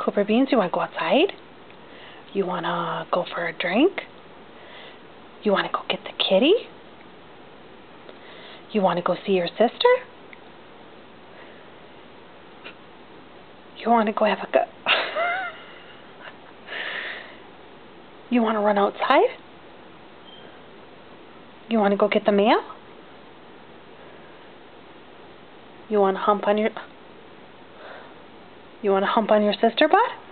Cooper Beans, you want to go outside? You want to go for a drink? You want to go get the kitty? You want to go see your sister? You want to go have a go? You want to run outside? You want to go get the mail? You want to hump on your sister butt?